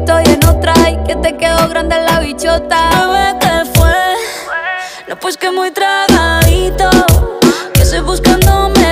estoy en otra y que te quedó grande la bichota. Bebé, ¿qué fue? No, pues que muy tragadito, que estoy buscándome